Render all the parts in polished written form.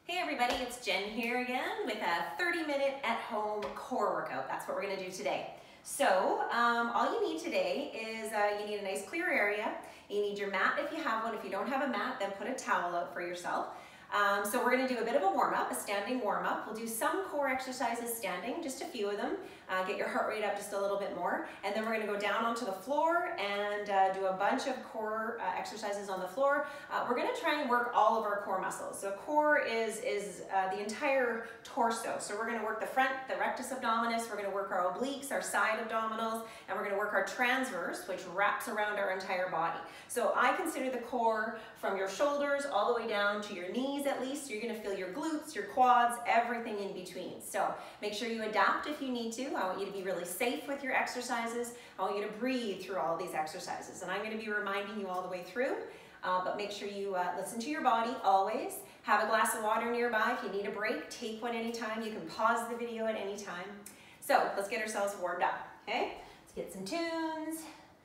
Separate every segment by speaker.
Speaker 1: Hey everybody, it's Jen here again with a 30-minute at-home core workout. That's what we're gonna do today. So all you need today is you need a nice clear area. You need your mat if you have one. If you don't have a mat, then put a towel out for yourself. So we're gonna do a bit of a warm-up, a standing warm-up. We'll do some core exercises standing, just a few of them. Get your heart rate up just a little bit more. And then we're gonna go down onto the floor and do a bunch of core exercises on the floor. We're gonna try and work all of our core muscles. So core is the entire torso. So we're gonna work the front, the rectus abdominis, we're gonna work our obliques, our side abdominals, and we're gonna work our transverse, which wraps around our entire body. So I consider the core from your shoulders all the way down to your knees at least. You're gonna feel your glutes, your quads, everything in between. So make sure you adapt if you need to. I want you to be really safe with your exercises. I want you to breathe through all these exercises. And I'm gonna be reminding you all the way through, but make sure you listen to your body always. Have a glass of water nearby. If you need a break, take one anytime. You can pause the video at any time. So let's get ourselves warmed up, okay? Let's get some tunes.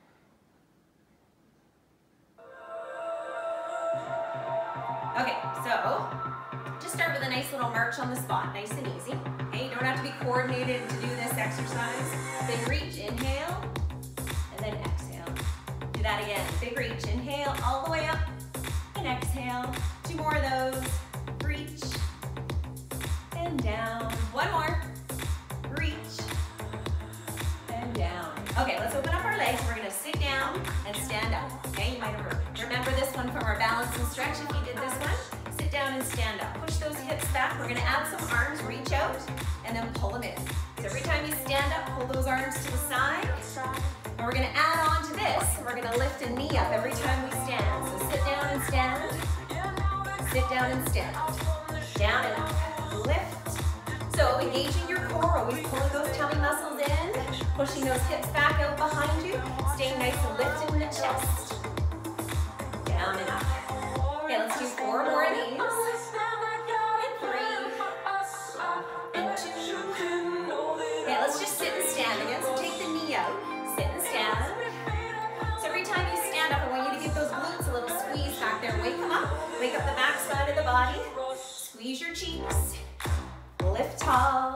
Speaker 1: Okay, so just start with a nice little march on the spot, nice and easy. Okay, you don't have to be coordinated to do this exercise. Big reach, inhale, and then exhale. Do that again, big reach, inhale all the way up, and exhale. 2 more of those, reach, and down. 1 more, reach, and down. Okay, let's open up our legs. We're gonna sit down and stand up. Okay, you might remember this one from our balance and stretch if you did this one. Sit down and stand up. Push those hips back. We're gonna add some arms, reach out, and then pull them in. So every time you stand up, pull those arms to the side. And we're gonna add on to this. We're gonna lift a knee up every time we stand. So sit down and stand. Sit down and stand. Down and up. Lift. So engaging your core, always pulling those tummy muscles in, pushing those hips back out behind you, staying nice and lifted in the chest. Down and up. Okay, let's do 4 more of these. And 3. And 2. Okay, let's just sit and stand again. So take the knee out, sit and stand. So every time you stand up, I want you to give those glutes a little squeeze back there. Wake them up. Wake up the back side of the body. Squeeze your cheeks. Lift tall.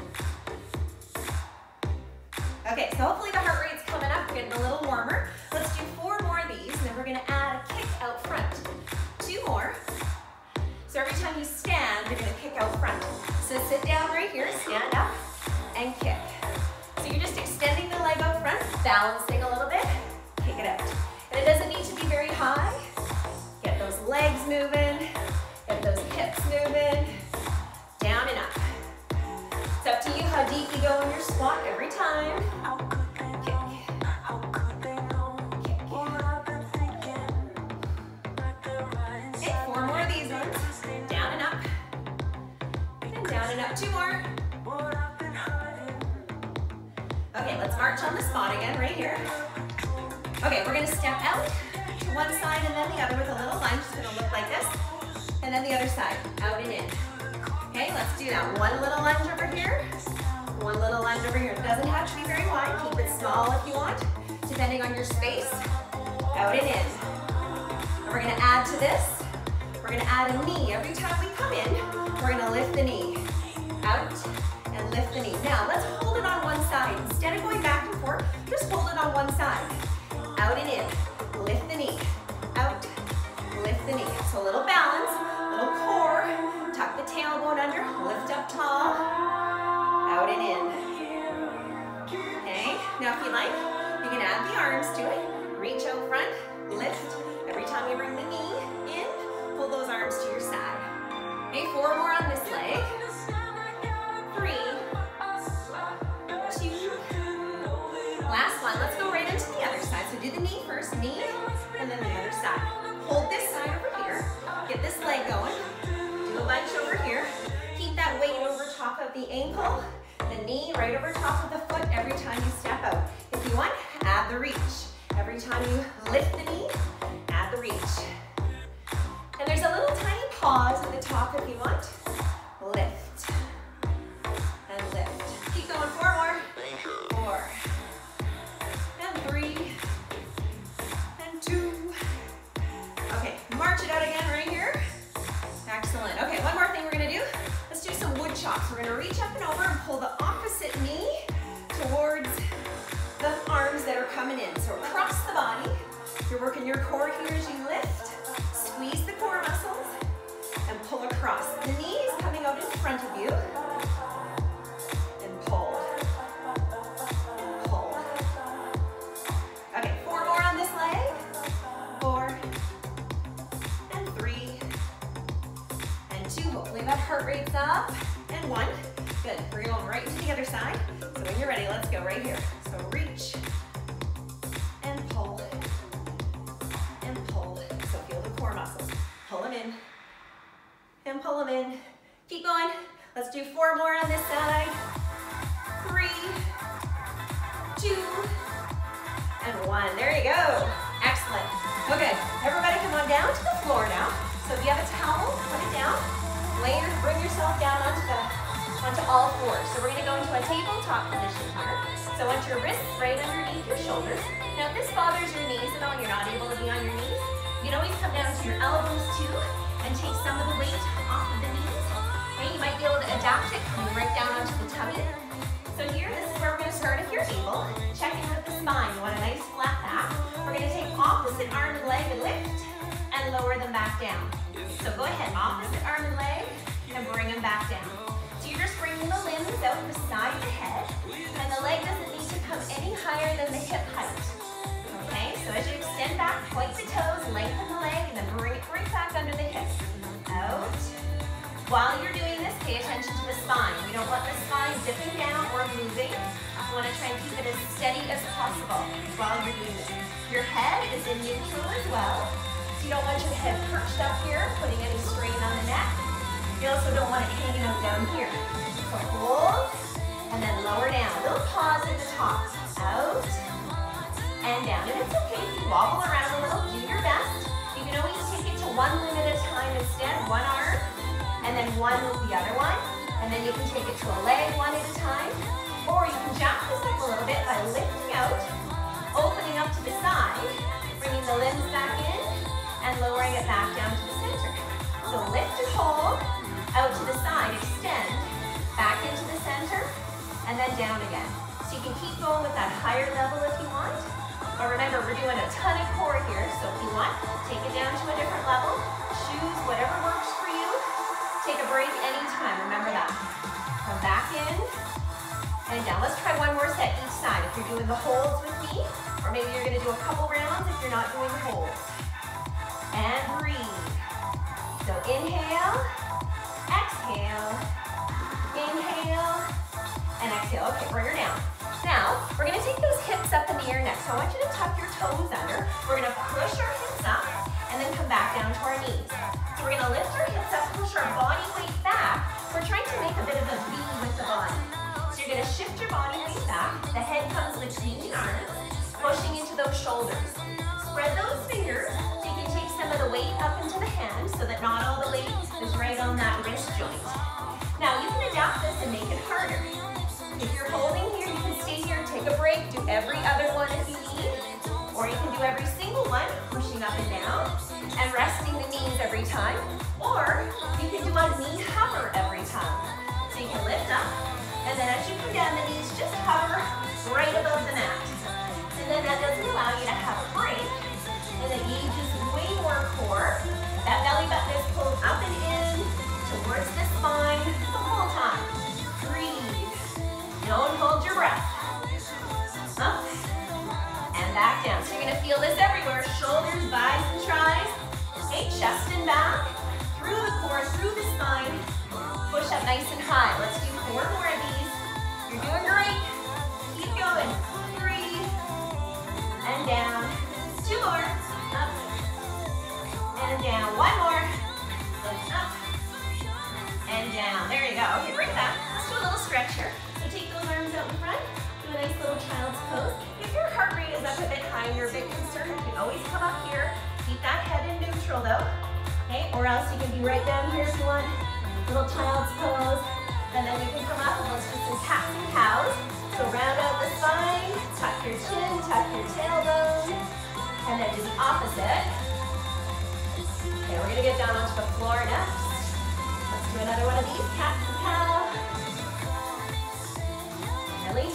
Speaker 1: Okay, so hopefully the heart rate's coming up, getting a little warmer. Let's do 4 more of these, and then we're gonna add a kick out front. 2 more. So every time you stand, you're gonna kick out front. So sit down right here, stand up, and kick. So you're just extending the leg out front, balancing a little bit, kick it out. And it doesn't need to be very high. Get those legs moving, get those hips moving, down and up. It's up to you how deep you go in your squat every time. Kick. Okay, 4 more of these ones. Down and up. And down and up. 2 more. Okay, let's march on the spot again, right here. Okay, we're gonna step out to one side and then the other with a little lunge. It's gonna look like this. And then the other side, out and in. Okay, let's do that. 1 little lunge over here. 1 little lunge over here. It doesn't have to be very wide. Keep it small if you want, depending on your space. Out and in. And we're gonna add to this. We're gonna add a knee. Every time we come in, we're gonna lift the knee. Out and lift the knee. Now, let's hold it on one side. Instead of going back and forth, just hold it on one side. Out and in. Lift the knee. Out. Lift the knee. So a little balance, little core. Tuck the tailbone under. Lift up tall. Out and in. Okay. Now, if you like, you can add the arms to it. Reach out front. Lift. Every time you bring the knee in, pull those arms to your side. Okay, 4 more on this leg. 3, 2. Last one. Let's go right into the other side. So do the knee first, knee, and then the other side. Hold this side over here. Get this leg going. Do a lunge over here. Keep that weight over top of the ankle, the knee right over top of the foot every time you step out. If you want, add the reach. Every time you lift the knee, add the reach. And there's a little tiny pause at the top if you want. Lift. And lift. Keep going. 4 more. 4. And 3. And 2. Okay, march it out again right here. Excellent. Okay, one more thing we're So we're gonna reach up and over and pull the opposite knee towards the arms that are coming in. So across the body, you're working your core here as you lift. Squeeze the core muscles and pull across. The knee is coming out in front of you. And pull. And pull. Okay, 4 more on this leg. 4 and 3 and 2. Hopefully that heart rate's up. And 1. Good. We're going right into the other side. So when you're ready, let's go right here. So reach and pull and pull. So feel the core muscles. Pull them in and pull them in. Keep going. Let's do 4 more on this side. 3, 2, and 1. There you go. Excellent. Okay, everybody come on down to the floor now. So if you have a towel, put it down. Bring yourself down onto all 4. So we're gonna go into a tabletop position here. So want your wrists right underneath your shoulders. Now if this bothers your knees at all, you're not able to be on your knees, you can always come down to your elbows too and take some of the weight off of the knees. Okay, you might be able to adapt it, coming right down onto the tummy. So here, this is where we're gonna start if you're able. Check in with the spine. You want a nice flat back. We're gonna take opposite arm and leg and lift and lower them back down. So go ahead, opposite arm and leg, and bring them back down. So you're just bringing the limbs out beside the head, and the leg doesn't need to come any higher than the hip height. Okay, so as you extend back, point the toes, lengthen the leg, and then bring it right back under the hip. Out. While you're doing this, pay attention to the spine. We don't want the spine dipping down or moving. You want to try and keep it as steady as possible while you're doing this. Your head is in neutral as well. So you don't want your head perched up here, putting any strain on the neck. You also don't want it hanging out down here. So hold, and then lower down. A little pause at the top. Out, and down. And it's okay if you wobble around a little, do your best. You can always take it to 1 limb at a time instead, 1 arm, and then 1 with the other one. And then you can take it to a leg 1 at a time. Or you can jack this up a little bit by lifting out, opening up to the side, bringing the limbs back in, and lowering it back down to the center. So lift and hold, out to the side, extend, back into the center, and then down again. So you can keep going with that higher level if you want. But remember, we're doing a ton of core here, so if you want, take it down to a different level, choose whatever works for you. Take a break anytime, remember that. Come back in, and down. Let's try 1 more set each side. If you're doing the holds with me, or maybe you're gonna do a couple rounds if you're not doing the holds. And breathe. So inhale, exhale, inhale, and exhale. Okay, bring her down. Now, we're gonna take those hips up in the air next. So I want you to tuck your toes under. We're gonna push our hips up, and then come back down to our knees. So we're gonna lift our hips up, push our body weight back. We're trying to make a bit of a V with the body. So you're gonna shift your body weight back. The head comes between the arms, pushing into those shoulders. Spread those fingers so you can take some of the weight up into the hands so that not all the weight is right on that wrist joint. Now you can adapt this and make it harder. If you're holding here, you can stay here and take a break. Do every other one if you need. Or you can do every single one, pushing up and down, and resting the knees every time. Or you can do a knee hover every time. So you can lift up, and then as you come down, the knees just hover right above the mat. And then that doesn't allow you to have a break. And it engages way more core. That belly button is pulled up and in towards the spine the whole time. Breathe. Don't hold your breath. Up and back down. So you're gonna feel this everywhere. Shoulders, buys, and tries. Okay, chest and back. Through the core, through the spine. Push up nice and high. Let's do 4 more of these. You're doing great. Keep going. 3 and down. 2 more. Up and down. 1 more. And up and down. There you go. Okay, bring it back. Let's do a little stretch here. So take those arms out in front. Do a nice little child's pose. If your heart rate is up a bit high and you're a bit concerned, you can always come up here. Keep that head in neutral though. Okay, or else you can be right down here if you want. Little child's pose. And then you can come up and let's do some cats and cows. So round out the spine, tuck your chin, tuck your tailbone, and then do the opposite. Okay, we're gonna get down onto the floor next. Let's do another one of these, cat and cow. release.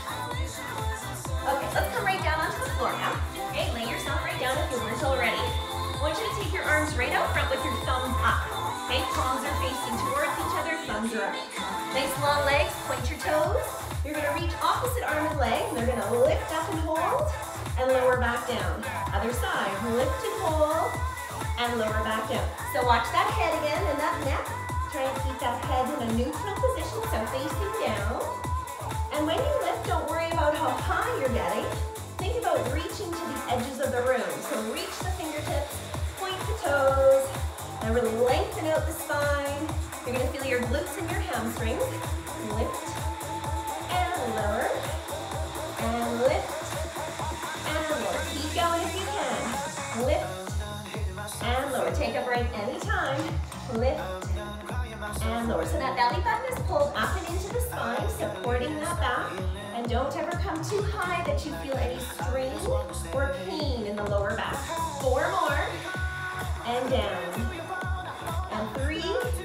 Speaker 1: Okay, let's come right down onto the floor now. Okay, lay yourself right down if you weren't already. I want you to take your arms right out front with your thumbs up. Okay, palms are facing towards each other, thumbs are up. Nice long legs, point your toes. You're gonna reach opposite arm and leg. They're gonna lift up and hold, and lower back down. Other side, lift and hold, and lower back down. So watch that head again and that neck. Try and keep that head in a neutral position, so facing down. And when you lift, don't worry about how high you're getting. Think about reaching to the edges of the room. So reach the fingertips, point the toes, and really lengthen out the spine. You're gonna feel your glutes and your hamstrings. Lift, and lower, and lift, and lower. Keep going if you can. Lift, and lower. Take a break anytime. Lift, and lower. So that belly button is pulled up and into the spine, supporting that back. And don't ever come too high that you feel any strain or pain in the lower back. 4 more, and down. And 3,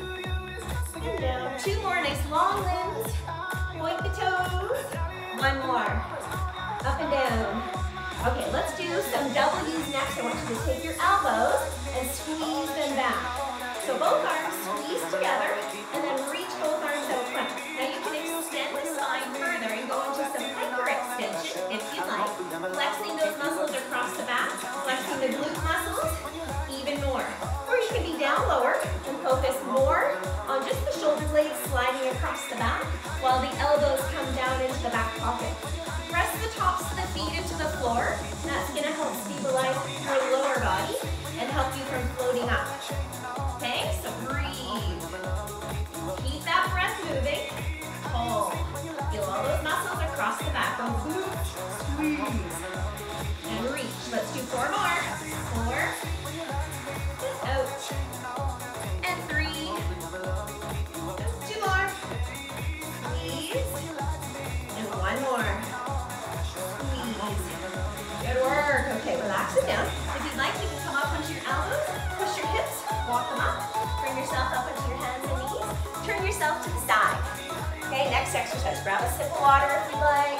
Speaker 1: and down. 2 more, nice long limbs. Point the toes. 1 more. Up and down. Okay, let's do some W's next. I want you to take your elbows and squeeze them back. So both arms squeeze together and then reach both arms out front. Now you can extend the spine further and go into some hyper extension if you like. Flexing those muscles across the back, flexing the glute muscles even more. Or you can be down lower and focus more on just the shoulder blades sliding across the back while the elbows come down into the back pocket. Press the tops of the feet into the floor. That's going to help stabilize your lower body and help you from floating up. Okay, so breathe. Keep that breath moving. Hold. Feel all those muscles across the back. Go glute, squeeze, and reach. Let's do 4 more. 4, out, and 3, 2 more, squeeze, and 1 more. Good work. Okay, relax it down. If you'd like, you can come up onto your elbows, push your hips, walk them up, bring yourself up onto your hands and knees, turn yourself to the side. Okay, next exercise. Grab a sip of water if you'd like.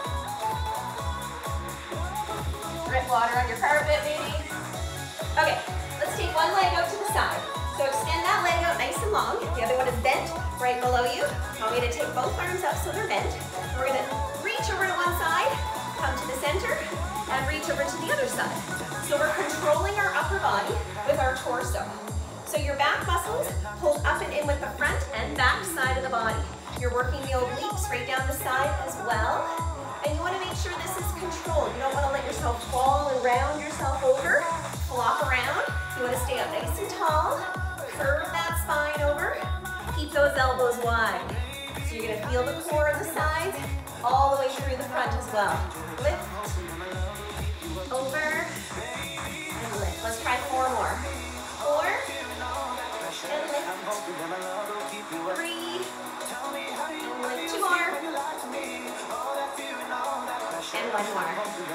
Speaker 1: Drip water on your carpet, maybe. Okay, let's take one leg out to the side. So extend that leg out nice and long. The other one is bent right below you. Want me to take both arms up so they're bent. We're gonna reach over to one side, come to the center, and reach over to the other side. So we're controlling our upper body with our torso. So your back muscles pull up and in with the front and back side of the body. You're working the obliques right down the side as well. And you want to make sure this is controlled. You don't want to let yourself fall and round yourself over, flop around. You want to stay up nice and tall, curve that spine over, keep those elbows wide. So you're going to feel the core on the sides, all the way through the front as well. Lift, over, and lift. Let's try 4 more. 4, and lift. 3, and lift. 2 more. And 1 more.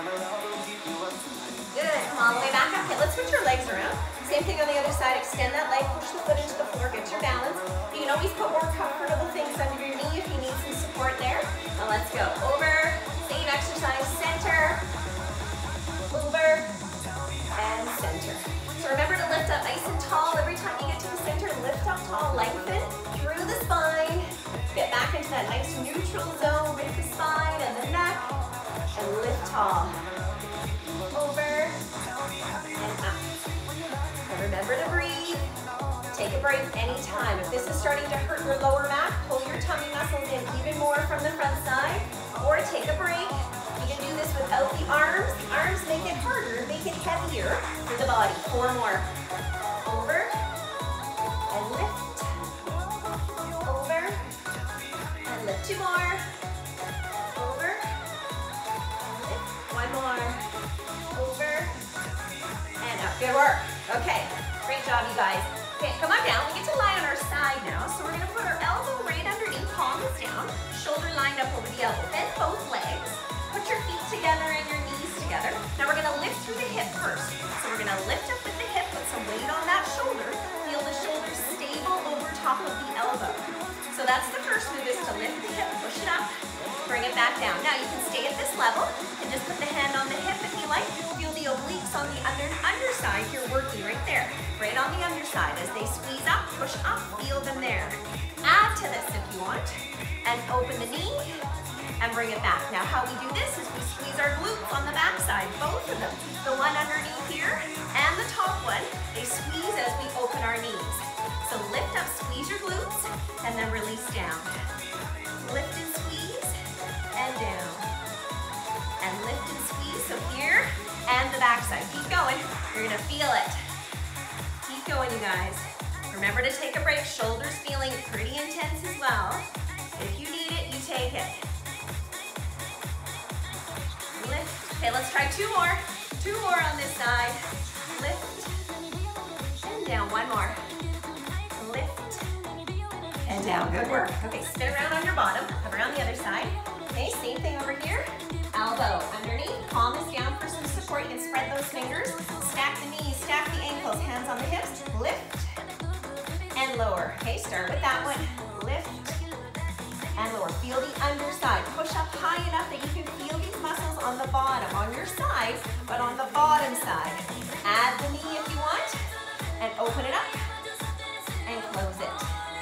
Speaker 1: Good. Come all the way back up. Okay, let's switch your legs around. Same thing on the other side. Extend that leg, push the foot into the floor, get your balance. You can always put more comfortable things under your knee if you need some support there. Now let's go. Over, same exercise, center, over, and center. So remember to lift up nice and tall. Every time you get to the center, lift up tall, lengthen through the spine. Get back into that nice neutral zone with the spine and the neck. And lift tall. Over, and up. And remember to breathe. Take a break anytime. If this is starting to hurt your lower back, pull your tummy muscles in even more from the front side, or take a break. You can do this without the arms. The arms make it harder, make it heavier for the body. 4 more. Over, and lift. Over, and lift. 2 more. Over, and lift. 1 more. Over, and up. Good work. Okay, great job, you guys. Okay, come on down. We get to lie on our side now. So we're going to put our elbow right underneath, palms down, shoulder lined up over the elbow. Bend both legs. Put your feet together and your knees together. Now we're going to lift through the hip first. So we're going to lift up with the hip, put some weight on that shoulder. Feel the shoulder stable over top of the elbow. So that's the first move, is to lift the hip, push it up, bring it back down. Now you can stay at this level and just put the hand on the hip if you like. Feel the obliques on the underside. You're working right there, right on the underside. As they squeeze up, push up, feel them there. Add to this if you want, and open the knee and bring it back. Now how we do this is we squeeze our glutes on the back side, both of them. The one underneath here and the top one, they squeeze as we open our knees. So lift up, squeeze your glutes, and then release down. Lift and squeeze, and down. And lift and squeeze, so here and the back side. Keep going, you're gonna feel it. Keep going, you guys. Remember to take a break, shoulders feeling pretty intense as well. If you need it, you take it. Lift. Okay, let's try two more. Two more on this side. Lift and down. One more. Lift and down. Good work. Okay, spin around on your bottom. Come around the other side. Okay, same thing over here. Elbow underneath. Palm is down for some support. You can spread those fingers. Stack the knees, stack the ankles. Hands on the hips. Lift and lower. Okay, start with that one. Lift and lower. Feel the underside. Push up high enough that you can feel these muscles on the bottom, on your side, but on the bottom side. Add the knee if you want, and open it up, and close it.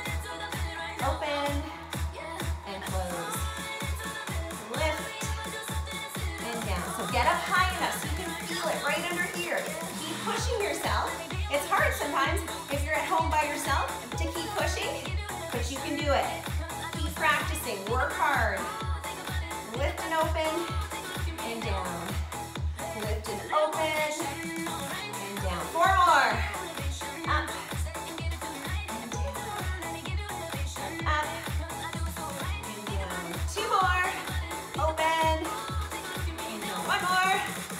Speaker 1: Open, and close. Lift, and down. So get up high enough so you can feel it right under here. Keep pushing yourself. It's hard sometimes if you're at home by yourself to keep pushing, but you can do it. Keep practicing, work hard. Lift and open, and down. Lift and open, and down. Four more. Up, and down. Up, and down. Two more. Open, and down. One more.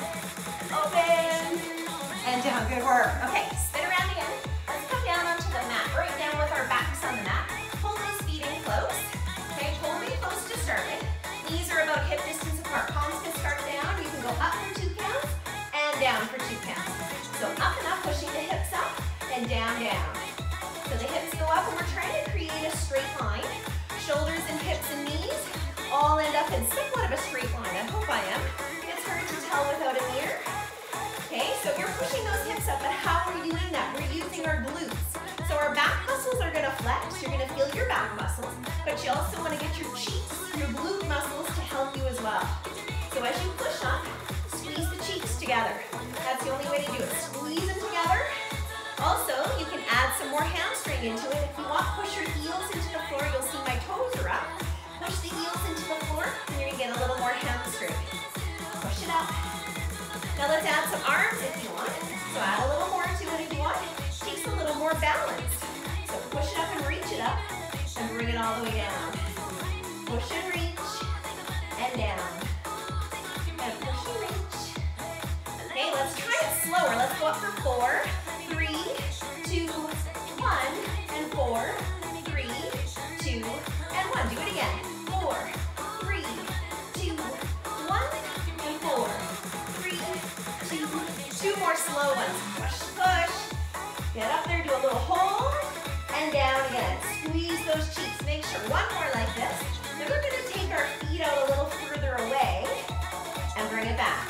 Speaker 1: Open, and down. Good work. Okay, spin around again. Let's come down onto the mat. Right down with our backs on the mat. Pull those feet in close. Okay, pull them in close to start with. Knees are about hip distance apart. Palms can start down. You can go up for 2 counts and down for 2 counts. So up and up, pushing the hips up and down, down. So the hips go up and we're trying to create a straight line. Shoulders and hips and knees all end up in somewhat of a straight line. I hope I am. It's hard to tell without a mirror. Okay, so you're pushing those hips up, but how are we doing that? We're using our glutes. So our back muscles are gonna flex. You're gonna feel your back muscles, but you also wanna get your cheeks, your glute muscles to help you as well. So as you push up, squeeze the cheeks together. That's the only way to do it. Squeeze them together. Also, you can add some more hamstring into it. If you want, push your heels into the floor. You'll see my toes are up. Push the heels into the floor, and you're gonna get a little more hamstring. Push it up. Now let's add some arms if you want. So add a little more to it if you want. Takes a little more balance. So push it up and reach it up, and bring it all the way down. Push and reach, and down. And push and reach. Okay, let's try it slower. Let's go up for 4, 3, 2, 1, and 4, 3, 2, and 1. Do it again. 4, 3, 2, 1, and 4, 3, 2, 2 more slow ones. Push, push. Get up there, do a little hold, and down again. Squeeze those cheeks. Make sure. One more like this. Then we're going to take our feet out a little further away and bring it back.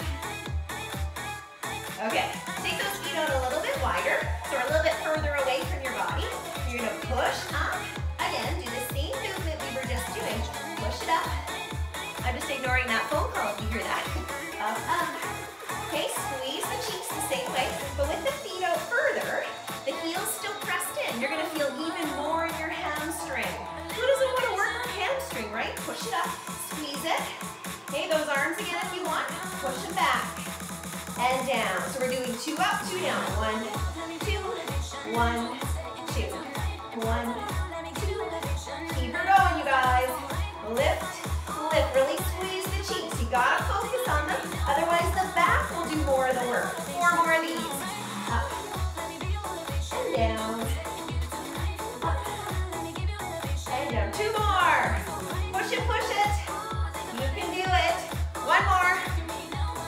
Speaker 1: Okay, take those feet out a little bit wider, so we're a little bit further away from your body. You're going to push up. Again, do the same movement we were just doing. Push it up. I'm just ignoring that phone call if you hear that. Up, up. Okay, squeeze the cheeks the same way, but with the feet out further, the heels still pressed in. You're gonna feel even more in your hamstring. Who doesn't want to work our hamstring, right? Push it up, squeeze it. Okay, those arms again if you want. Push them back and down. So we're doing 2 up, 2 down. 1, 2, 1, 2. 1, 2. Keep her going, you guys. Lift, lift. Really squeeze the cheeks. You gotta focus on them. Otherwise, the back will do more of the work. 4 more of these. Up and down. Up and down. 2 more. Push it, push it. You can do it. 1 more.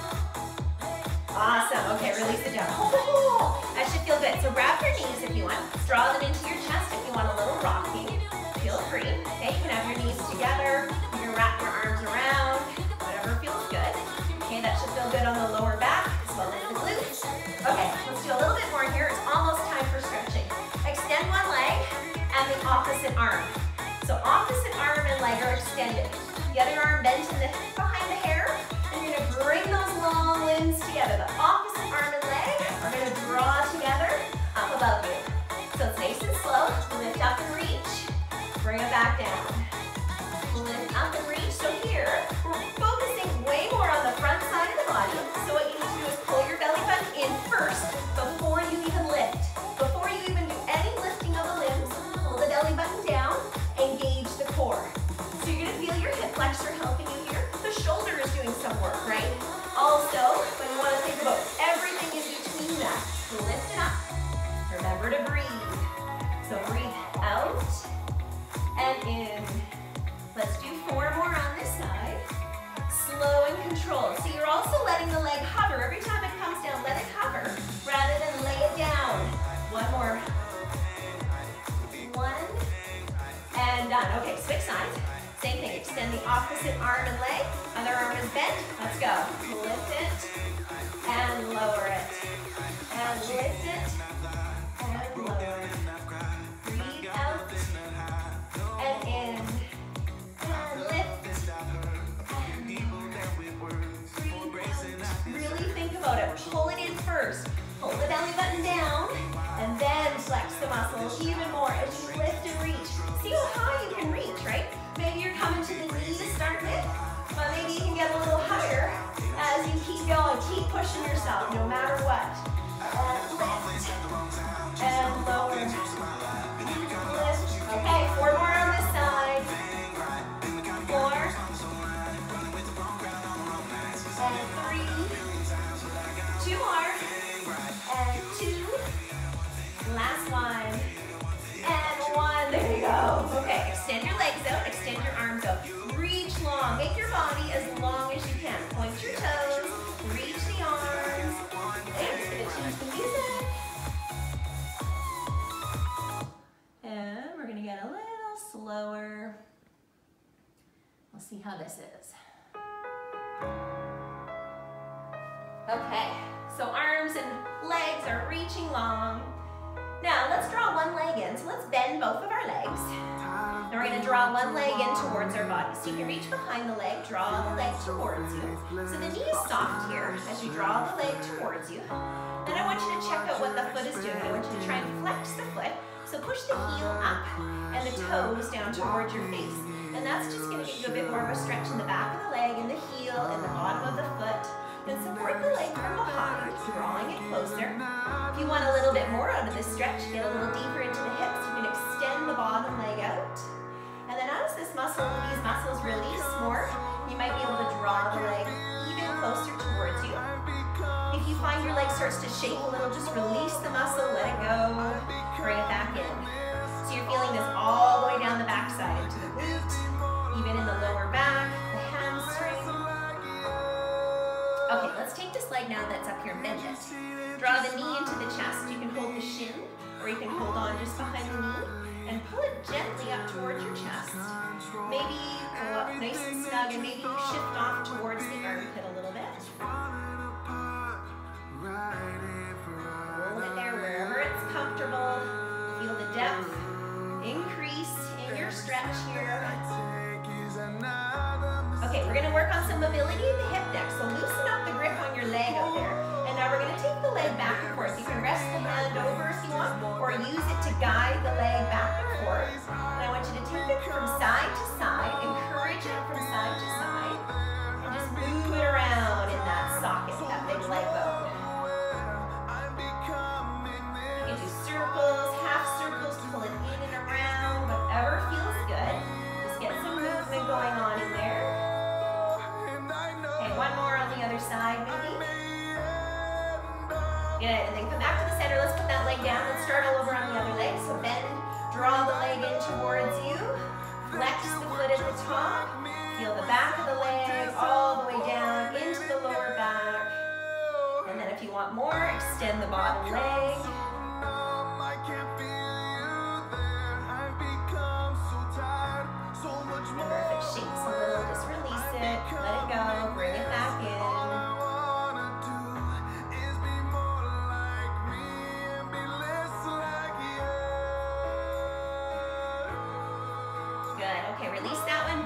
Speaker 1: Awesome. Okay, release it down. Oh, that should feel good. So grab your knees if you want. leg are extended. The other arm bent in the behind the hair, and you're gonna bring those long limbs together. The opposite arm and leg are gonna draw together up above you. So it's nice and slow. Lift up and reach. Bring it back down. Lift up and reach. So here, we're focusing way more on the front side of the body. So what you need to do is pull your belly button in first before you even lift. Before you even do any lifting of the limbs, pull the belly button down, engage the core. So you're gonna feel your hip flexor helping you here. The shoulder is doing some work, right? Also, when you wanna think about everything in between that, lift it up. Remember to breathe. So breathe out and in. Let's do 4 more on this side. Slow and controlled. So you're also letting the leg hover. Every time it comes down, let it hover rather than lay it down. 1 more. 1. And done. Okay, switch sides. Same thing. Extend the opposite arm and leg. Other arm is bent. Let's go. Lift it and lower it. And lift it and lower it. Breathe out and in. And lift and lower. Breathe out. Really think about it. Pull it in first. Pull the belly button down and then flex the muscle even more as you lift and reach. See how high you can reach, right? Maybe you're coming to the knee to start with, but maybe you can get a little higher as you keep going. Keep pushing yourself no matter what. And lift and lower. Lift. Okay, 4 more on this side. 4. And 3. 2 more. And 2. Last one. And 1. There you go. Okay, extend your legs out, extend your arms out. Reach long. Make your body as long as you can. Point your toes, reach the arms. And I'm just going to change the music. And we're going to get a little slower. We'll see how this is. Okay, so arms and legs are reaching long. Now let's draw one leg in. So let's bend both of our legs. Now we're going to draw one leg in towards our body. So you can reach behind the leg, draw the leg towards you. So the knee is soft here as you draw the leg towards you. Then I want you to check out what the foot is doing. I want you to try and flex the foot. So push the heel up and the toes down towards your face. And that's just going to give you a bit more of a stretch in the back of the leg and the heel and the bottom of the foot. Then support the leg from behind, drawing it closer. If you want a little bit more out of this stretch, get a little deeper into the hips. You can extend the bottom leg out. And then as these muscles release more, you might be able to draw the leg even closer towards you. If you find your leg starts to shake a little, just release the muscle, let it go, bring it back in. So you're feeling this all the way down the backside into the glute, even in the lower back, the hamstring. Okay, let's take this leg now that's up here and bend it. Draw the knee into the chest. You can hold the shin, or you can hold on just behind the knee, and pull it gently up towards your chest. Maybe go up nice and snug, and maybe you shift off towards the armpit a little bit. Hold it there wherever it's comfortable. Feel the depth increase in your stretch here. Okay, we're going to work on some mobility in the hip next. So loosen up the grip on your leg out there. And now we're going to take the leg back and forth. You can rest the hand over if you want, or use it to guide the leg back and forth. And I want you to take it from side to side, encourage it from side to side, and just move it around in that socket, that big leg bone. You can do circles, half circles, pull it in and around, whatever feels good. Just get some movement going on in there. Okay, 1 more on the other side, maybe. Good, and then come back to the center. Let's put that leg down. Let's start all over on the other leg. So bend, draw the leg in towards you. Flex the foot at the top. Feel the back of the leg all the way down into the lower back. And then if you want more, extend the bottom leg. Remember, if it shakes a little, just release it, let it go, bring it back in. Good, okay, release that one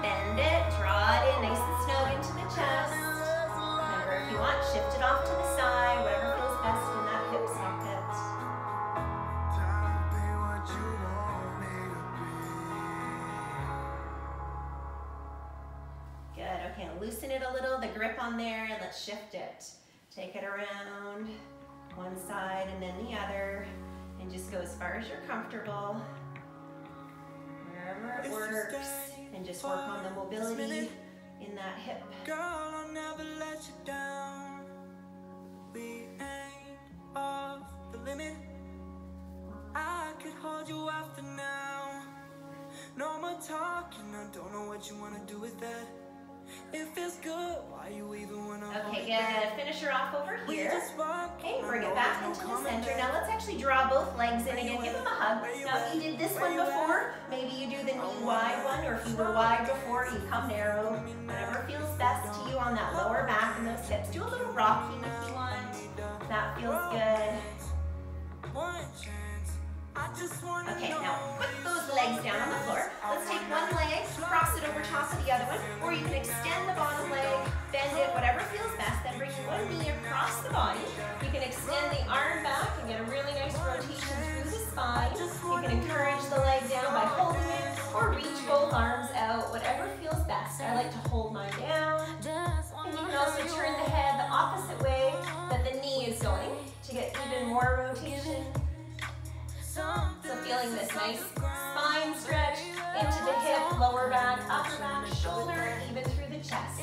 Speaker 1: Okay, loosen it a little, the grip on there, let's shift it. Take it around one side and then the other, and just go as far as you're comfortable, wherever it works, and just work on the mobility in that hip.
Speaker 2: Girl, I'll never let you down. We ain't off the limit. I could hold you after now. No more talking, I don't know what you wanna do with that. It feels good, why you even wanna hold
Speaker 1: Okay,
Speaker 2: it
Speaker 1: good.
Speaker 2: back?
Speaker 1: Finish her off over
Speaker 2: We
Speaker 1: here.
Speaker 2: just walk,
Speaker 1: Okay,
Speaker 2: I
Speaker 1: bring
Speaker 2: know
Speaker 1: it back
Speaker 2: there's
Speaker 1: into
Speaker 2: no
Speaker 1: the center.
Speaker 2: coming
Speaker 1: Now let's actually draw both legs in again. Give them a hug. Now if you did this one before, maybe you do the knee wide one, or if you were wide before, you come narrow. Whatever feels best to you on that lower back and those hips. Do a little rocking if you want. That feels good.
Speaker 2: One chance, I just wanna
Speaker 1: Okay,
Speaker 2: know.
Speaker 1: now put those legs down on the floor. Let's take one leg, cross it over top of the other one, or you can extend the bottom leg, bend it, whatever feels best. Then bring one knee across the body. You can extend the arm back and get a really nice rotation through the spine. You can encourage the leg down by holding it, or reach both arms out, whatever feels best. I like to hold mine down. And you can also turn the head the opposite way that the knee is going to get even more rotation. So feeling this nice spine stretch into the hip, lower back, upper back, shoulder, even through the chest.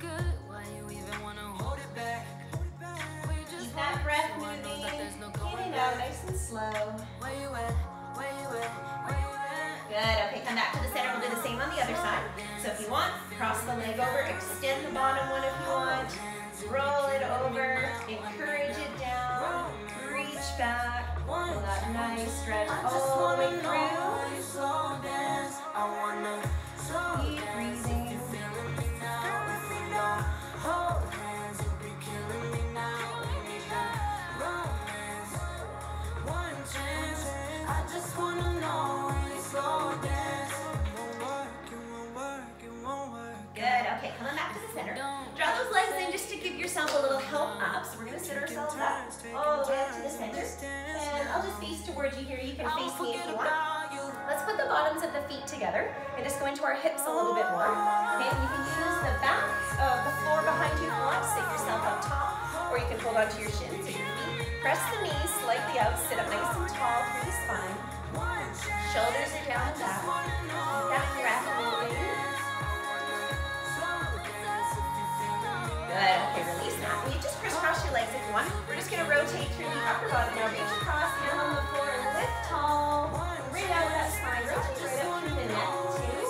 Speaker 1: Keep that breath moving, in and out, nice and slow. Good, okay, come back to the center. We'll do the same on the other side. So if you want, cross the leg over, extend the bottom one if you want, roll it over, encourage it down, reach back. Feel that nice stretch all the way through. Keep breathing. Good, okay, coming back to the center. Draw those legs in just to give yourself a little help up. So we're gonna sit ourselves up all the way up to the center. And I'll just face towards you here. You can face me if you want. Let's put the bottoms of the feet together and just go into our hips a little bit more. Okay, you can use the back of the floor behind you if you want. Sit yourself up top, or you can hold onto your shins or your feet. Press the knees slightly out. Sit up nice and tall through the spine. Shoulders are down and back. Keep that breath moving. Good, okay, release that. And you just crisscross your legs if you want. We're just gonna rotate through the upper body. Now reach across, hand on the floor, and lift tall. Bring out that spine, rotate right up through the neck, too.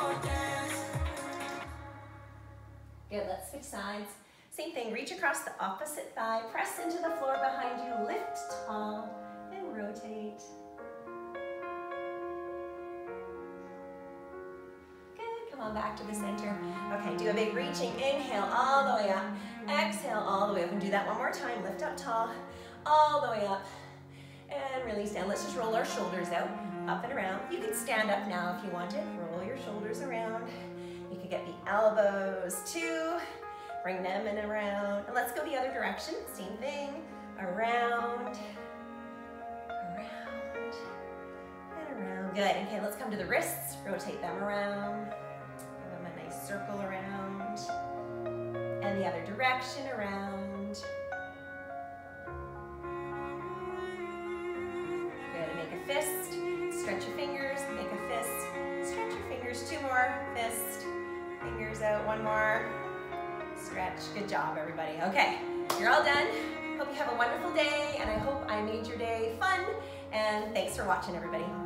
Speaker 1: Good, let's switch sides. Same thing, reach across the opposite thigh, press into the floor behind you, lift tall, and rotate. Come on back to the center. Okay, do a big reaching inhale all the way up. Exhale all the way up, and do that one more time. Lift up tall, all the way up, and release down. Let's just roll our shoulders out, up and around. You can stand up now if you want it. Roll your shoulders around. You can get the elbows too. Bring them in and around. And let's go the other direction. Same thing. Around, around, and around. Good. Okay, let's come to the wrists. Rotate them around. Circle around, and the other direction around. Good, make a fist, stretch your fingers, make a fist, stretch your fingers, two more, fist, fingers out, one more, stretch. Good job, everybody. Okay, you're all done. Hope you have a wonderful day, and I hope I made your day fun, and thanks for watching, everybody.